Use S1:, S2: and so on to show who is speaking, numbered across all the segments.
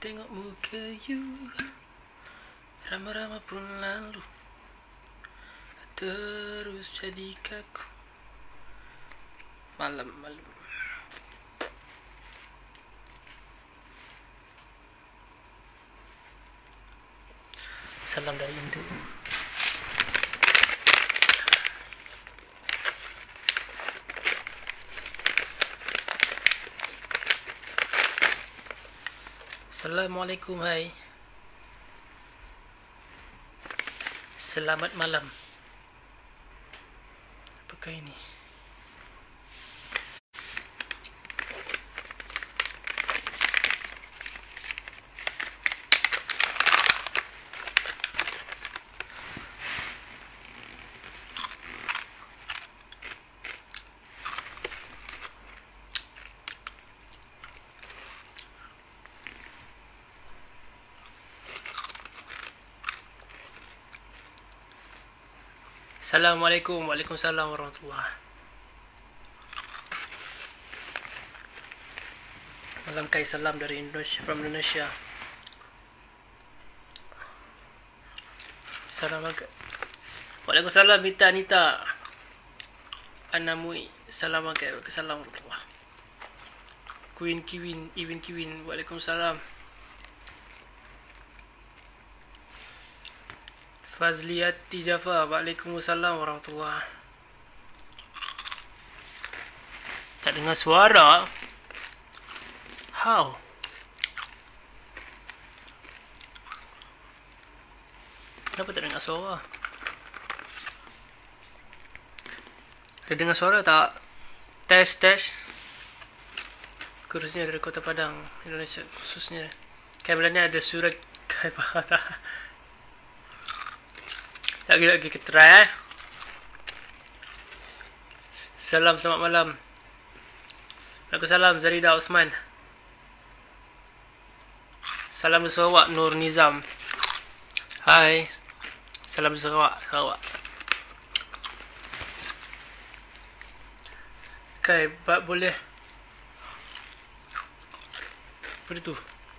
S1: tengok muka you, ramai-ramai pun lalu, terus jadi kaku. Malam-malam. Salam dari Indo. Assalamualaikum, hai. Selamat malam. Apakah ini? Assalamualaikum. Waalaikumsalam warahmatullahi. Malam kai, salam dari Indonesia, from Indonesia. Assalamualaikum. Waalaikumsalam Mita Anita. Anamui. Assalamualaikum. Waalaikumsalam warahmatullahi. Queen Kiwin, Iwin Kiwin. Waalaikumsalam. Fazliati Jafar. Waalaikumsalam warahmatullahi. Tak dengar suara. How? Kenapa tak dengar suara? Ada dengar suara tak? Tes. Kursusnya dari Kota Padang, Indonesia khususnya. Kameranya ada surat kai bahasa. Lagi kita try. Salam, selamat malam. Waalaikumsalam Zarida Osman. Salam dari Sarawak, Nur Nizam. Hai. Salam dari Sarawak. Okay, boleh. Apa itu?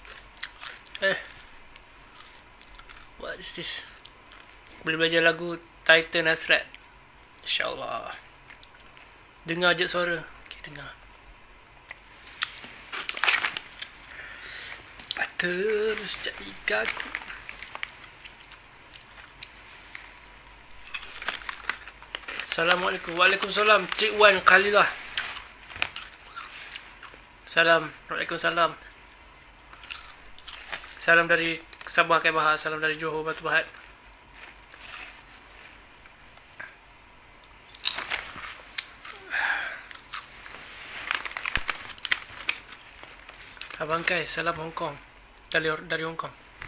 S1: What is this? Boleh belajar lagu Titan Hasrat, InsyaAllah. Dengar je suara. Okay, dengar. Terus jadi kaku. Assalamualaikum. Waalaikumsalam Cik Wan Khalilah. Salam. Waalaikumsalam. Salam dari Sabah Kebahar. Salam dari Johor Batu Pahat. Abang Kai, salam Hong Kong. Dari Hong Kong.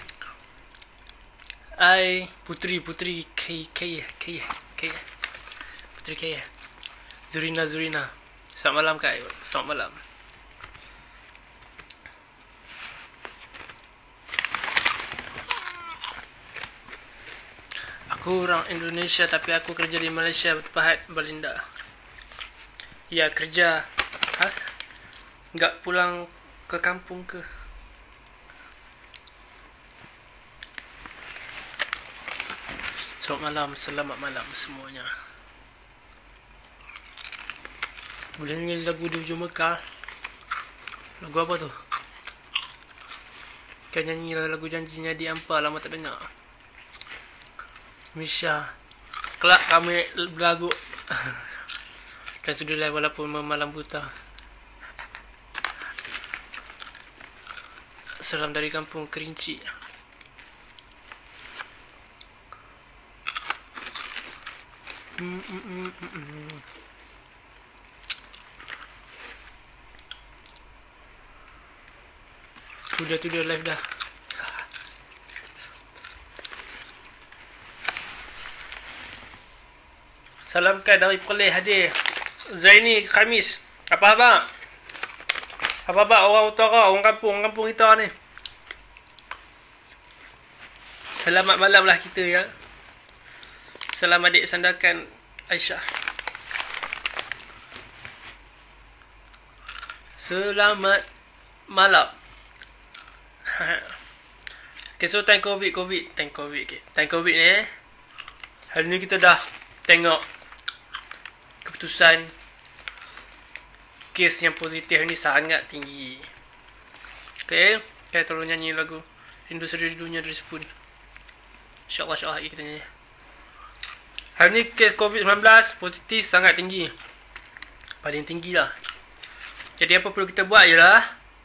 S1: Hai, Putri Kaya. Putri Kaya. Zurina. Selamat malam Kai. Selamat malam. Aku orang Indonesia tapi aku kerja di Malaysia, Batu Pahat, Balinda. Ya, kerja. Enggak pulang ke kampung ke? Selamat malam semuanya. Boleh nyanyi lagu di Hujung Mekah. Lagu apa tu? Kan nyanyi lagu Janjinya di Ampar, lama tak dengar. Misha, kelak kami berlagu. Kan sudah live walaupun malam buta. Salam dari kampung Kerinci. Sudah live dah. Salamkan dari Perlis hadir Zaini Khamis. Apa orang utara, orang kampung kita ni. Selamat malam lah kita ya. Salam adik sandakan Aisyah. Selamat malam. Okay, so time COVID okay. Time COVID ni hari ni kita dah tengok keputusan kes yang positif ni sangat tinggi. Okay, tolong nyanyi lagu Rindu Seridunya dari Spoon. InsyaAllah kita nyanyi. Hari ni kes COVID-19 positif sangat tinggi. Paling tinggi lah. Jadi apa perlu kita buat ialah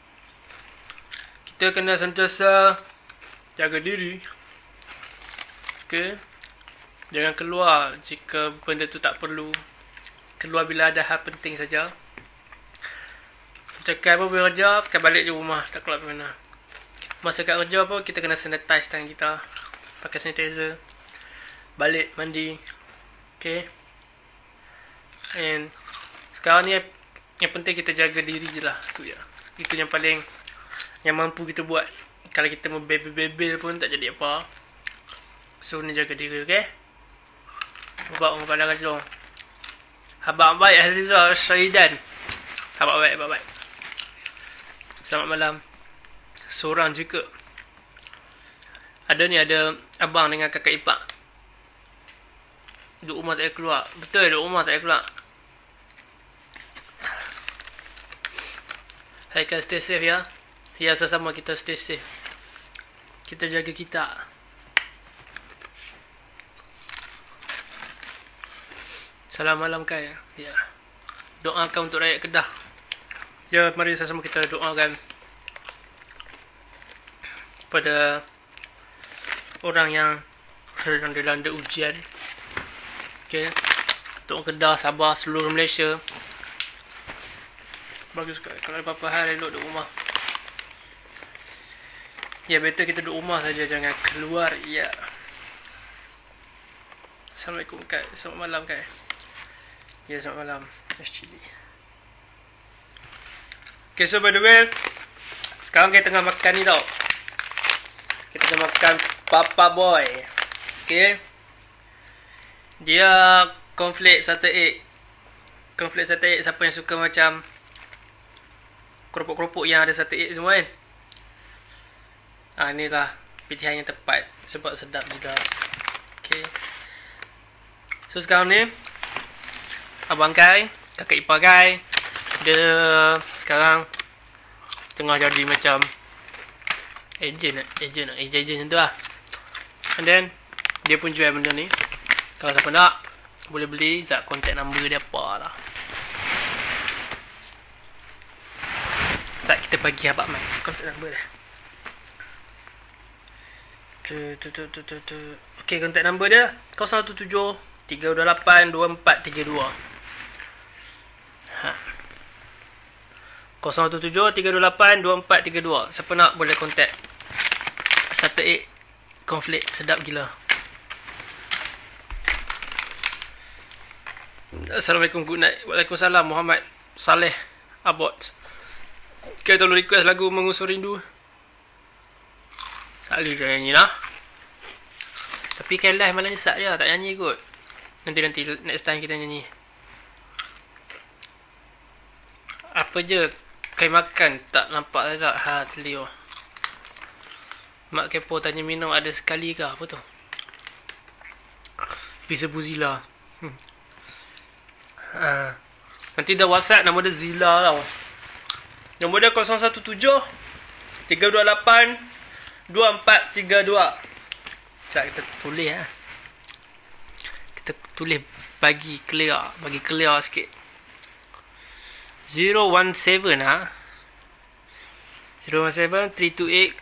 S1: kita kena sentiasa jaga diri. Okay, jangan keluar jika benda tu tak perlu. Keluar bila ada hal penting saja. Cakap apa bekerja, pakai balik je rumah, tak keluar ke mana. Masa kat kerja apa, kita kena sanitize tangan kita, pakai sanitizer. Balik mandi. Okay. And sekarang ni yang penting kita jaga diri je lah. Itu yang paling yang mampu kita buat. Kalau kita membebel-bebel pun tak jadi apa. So ni jaga diri, okay? Buat orang pada kerja. Habang baik Azizah Syahidan. Habang baik. Selamat malam. Seorang juga. Ada abang dengan kakak ipar. Duduk rumah tak payah keluar. Betul, duduk rumah tak payah keluar. Hai kan, stay safe ya. Ya, sama-sama kita stay safe. Kita jaga kita. Salam malam Kai. Ya. Doakan untuk rakyat Kedah. Ya, mari sama-sama kita doakan pada orang yang sedang dilanda ujian. Okay. Untuk Kedah, Sabah, seluruh Malaysia. Bagus sekali. Kalau ada apa-apa hal, elok duduk rumah. Ya, better kita duduk rumah saja, jangan keluar. Ya. Assalamualaikum Kai. Selamat malam Kai. Ya, selamat malam. Chili. Okay, so by the way, sekarang kita tengah makan ni tau. Kita tengah makan Papa Boy. Okay. Dia cornflake sate egg. Cornflake sate egg, siapa yang suka macam keropok-keropok yang ada sate egg semua kan. Inilah pilihan yang tepat sebab sedap juga. Okay. So sekarang ni abang Kai, kakak ipar Kai, dia sekarang tengah jadi macam agent tu lah. And then dia pun jual benda ni. Kalau siapa nak, boleh beli. Zat contact number dia apa lah. Zat kita bagi abang Mai contact number dia. Okay, contact number dia 017 328 2432. 017 328 2432. Siapa nak boleh contact. Sate egg cornflake sedap gila. Assalamualaikum, good night. Waalaikumsalam, Muhammad Saleh Abot. Okay, tolong request lagu Mengusur Rindu. Sekali kita nyanyi lah. Tapi kan live malah nyesat je, tak nyanyi kot. Nanti next time kita nyanyi. Apa je Kai makan tak nampak agak Leo. Mak kepo tanya minum ada sekali ke apa tu? Bisa Buzila. Nanti dah WhatsApp nama dia Zila tau. Nombor dia 017 328 2432. Sekejap kita tulis lah. Kita tulis bagi clear sikit. 017 lah. 017 328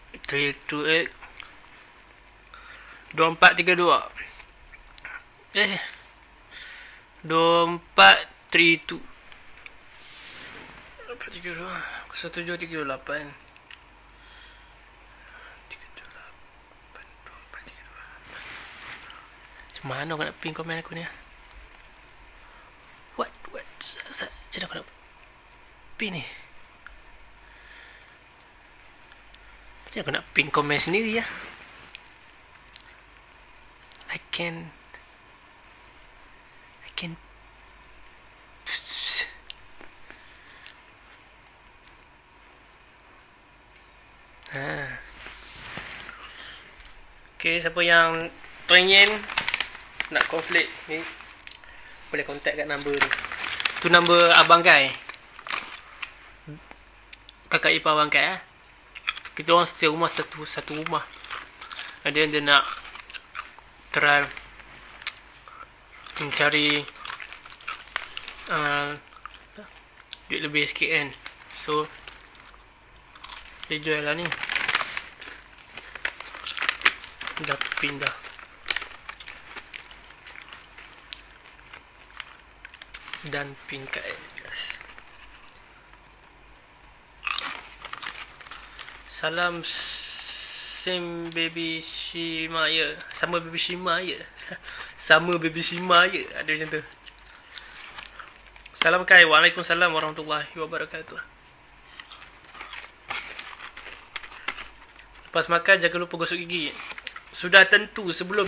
S1: 2432. 2432 1738 Mana aku nak pin komen aku ni? What? Macam mana aku nak pin ni? Macam mana aku nak pin komen sendiri ya? I can Okay, siapa yang teringin nak konflik ni, boleh contact kat number tu. Tu number Abang Kai, kakak ipar Abang Kai. Kita orang stay rumah satu rumah. Dia nak try mencari duit lebih sikit kan. So dia jual lah ni. Dah pindah. Dan pin kat address. Salam Sim Baby Shima ya. Sama Baby Shima ya. Sama Baby Shima ya. Ada macam tu. Salam Kai. Waalaikumsalam warahmatullahi wabarakatuh. Lepas makan jangan lupa gosok gigi. Sudah tentu sebelum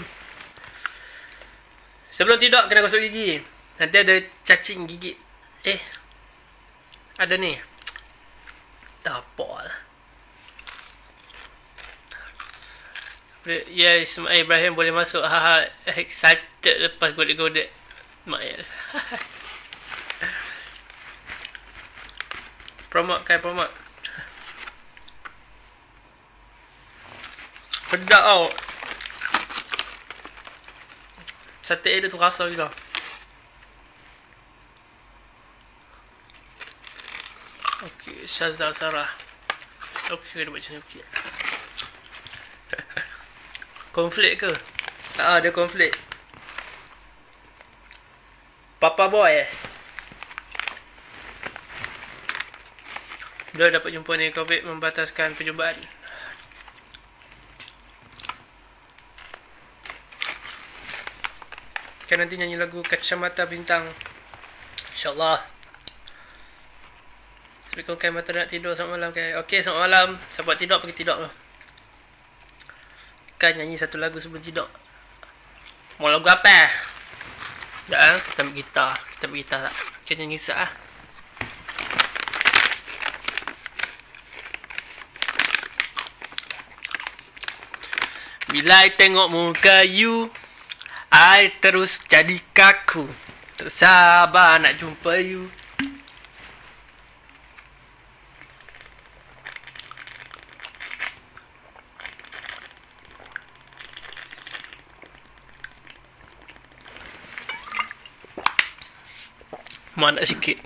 S1: tidur kena gosok gigi. Nanti ada cacing gigi. Ada ni. Tak apa lah. Ya, Ismail Ibrahim boleh masuk. Haha, excited lepas godek-godek Ismail. Promote Kai, promote. Sedap tau. Sate dia tu rasa gila. Okay, Syazal Sarah. Okay, dia buat macam ni. Konflik ke? Tak ada konflik. Papa boy Dia dapat jumpa ni. Covid membataskan perjumpaan. Kan nanti nyanyi lagu Kacamata Bintang, InsyaAllah. Assalamualaikum Kai, mata nak tidur. Selamat malam Kai. Okay, selamat malam. Sahabat tidur, pergi tidur lah. Kan nyanyi satu lagu sebelum tidur. Mau lagu apa? Dah, kita ambil gitar. Kita ambil gitar tak? Kita nyanyi sah lah. Bila I tengok muka you, I terus jadi kaku. Tak sabar nak jumpa you. Mana sikit.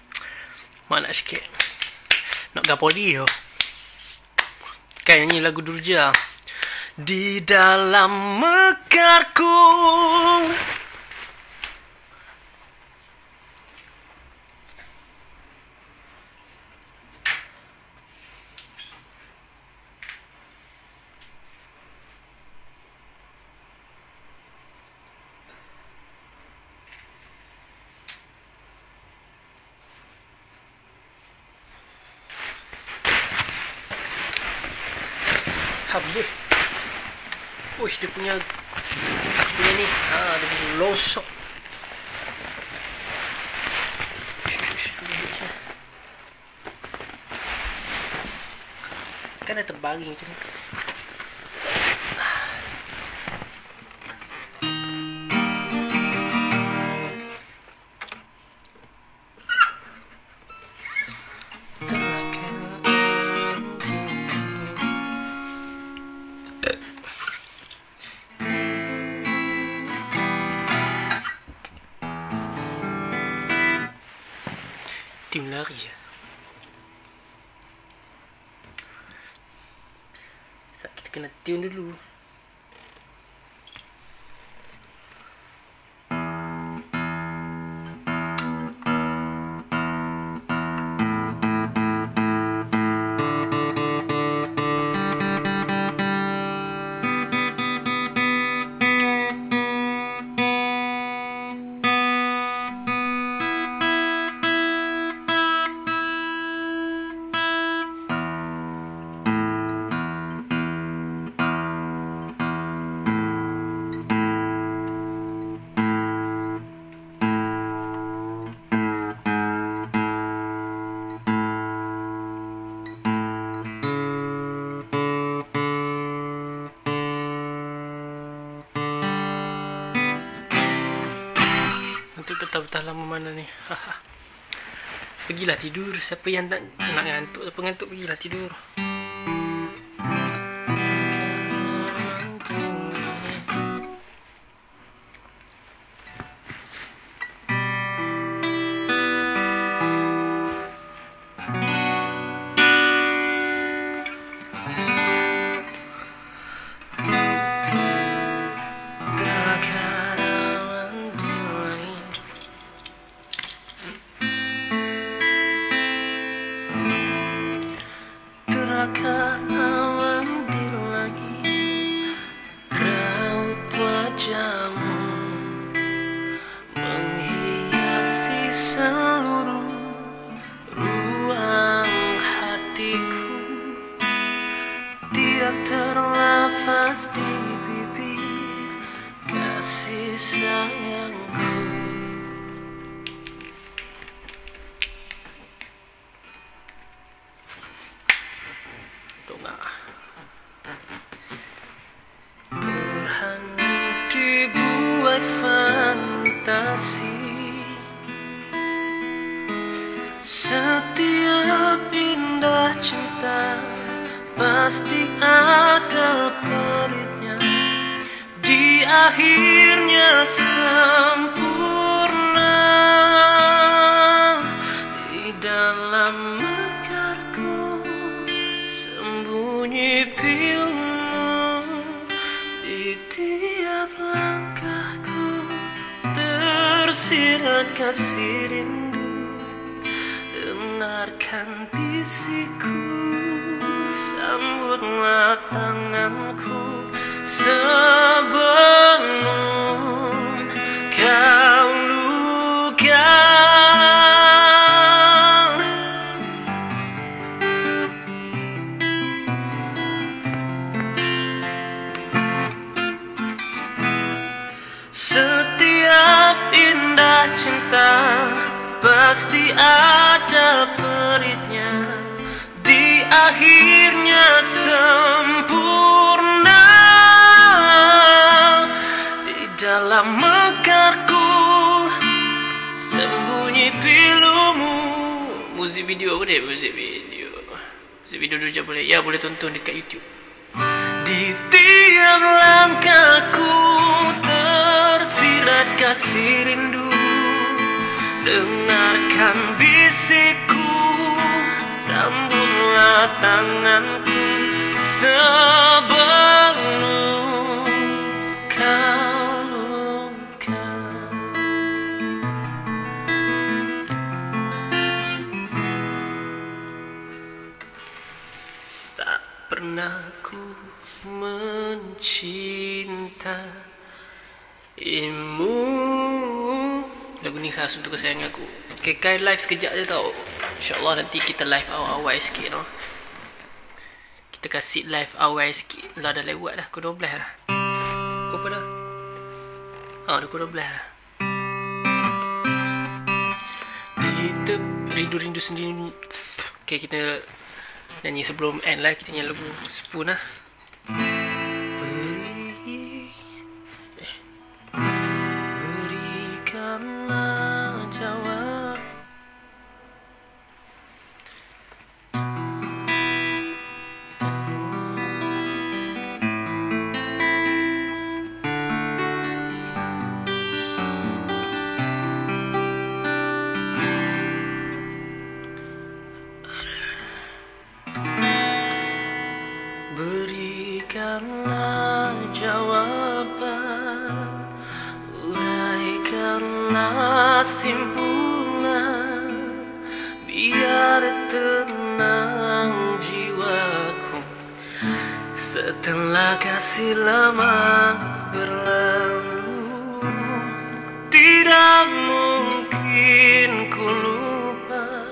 S1: Nak gapoli yo. Kan nyanyi lagu Durja. Di dalam mekarku. Habis. Uish, dia punya ni. Dia punya losok. Kan ada terbaring macam ni. Tim lari je. Kita kena tune dulu. mana ni. Pergilah tidur. Siapa yang nak ngantuk, siapa ngantuk, pergilah tidur. Awan di langit, raut wajahmu menghiasi seluruh ruang hatiku. Tidak terlafaz di bibir kasih sayangku. Terhanyut dibuat fantasi, setiap indah cinta pasti ada peritnya, di akhirnya sempurna. Di dalam mekarku sembunyi pilumu, di tiap langkahku tersirat kasih rindu. Dengarkan bisikku, sambutlah tanganku sebelum kau luka. Setiap indah cinta pasti ada peritnya, di akhirnya sempurna. Di dalam mekarku sembunyi pilumu. Musik video boleh? Musik video dulu je boleh? Ya, boleh tonton dekat YouTube. Di tiap langkahku tersirat kasih rindu. Dengarkan bisikku, sambutlah tanganku sebelum kau luka. Tak pernah ku mencintaimu. Lagu ni khas untuk kesayangan aku. Okay, Kai live sekejap je tau. InsyaAllah nanti kita live awal-awal sikit no? Kita kasih live awal sikit. Lah dah lewat dah, pukul 12 dah. Pukul apa dah? Dah pukul 12 dah. Kita rindu-rindu sendiri. Okay, kita nyanyi sebelum end live. Kita nyanyi lagu Spoon lah. Berikanlah jawab. Berikanlah jawaban, uraikanlah simpulan, biar tenang jiwaku setelah kasih lama berlalu. Tidak mungkin ku lupa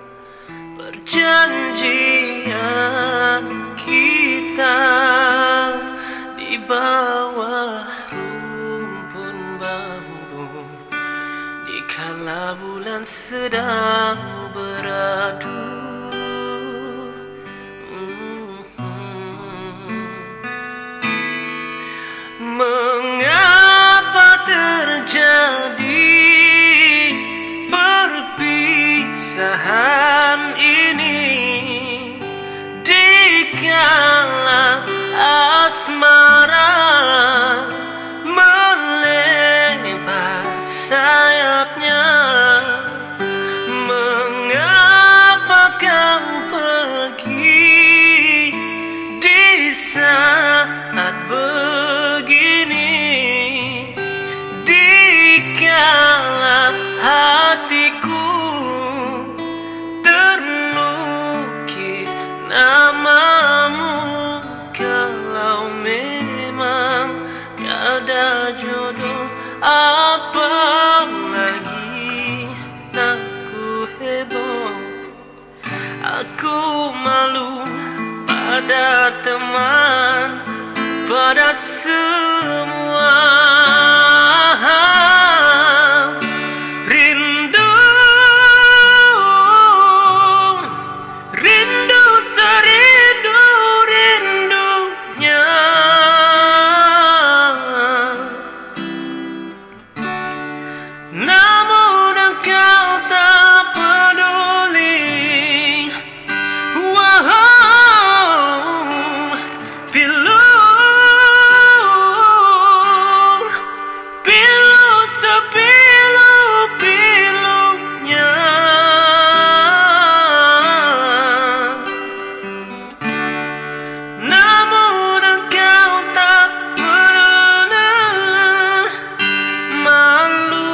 S1: perjanjian kita di bawah rumpun bambu, di kala bulan sedang beradu. Mengapa terjadi Aku malu pada teman, pada semua. Rindu, rindu serindu-rindunya. Namun engkau tak peduli. Wow, pilu, pilu sepilu-pilunya. Namun engkau tak pernah malu,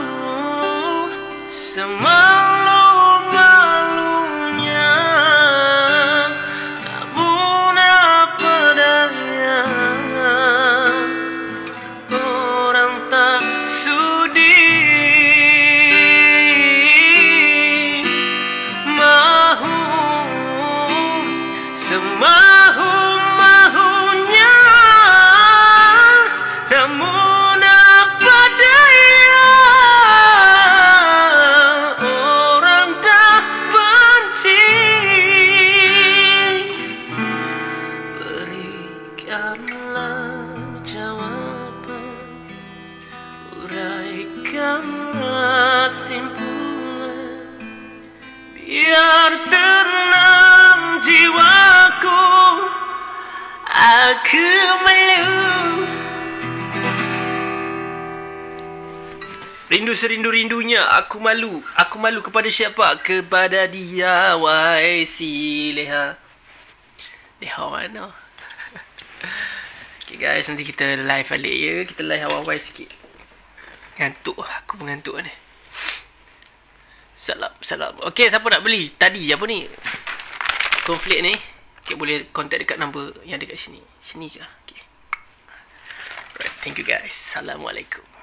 S1: semalu-malunya. Namun apa daya, orang tak sudi mahu, semahu-mahunya. Namun apa daya, orang tak benci. Berikanlah jawaban, uraikanlah simpulan, biar tenang jiwaku. Aku malu, rindu serindu-rindunya. Aku malu. Aku malu kepada siapa? Kepada dia. Wahai si Leha. Leha mana? Okay guys, nanti kita live balik ya. Kita live awal-awal sikit. Ngantuk. Aku mengantuk ni. Salam. Okay, siapa nak beli? Tadi apa ni? Konflik ni. Okay, boleh contact dekat number yang dekat sini. Sini ke? Okay. Alright, thank you guys. Assalamualaikum.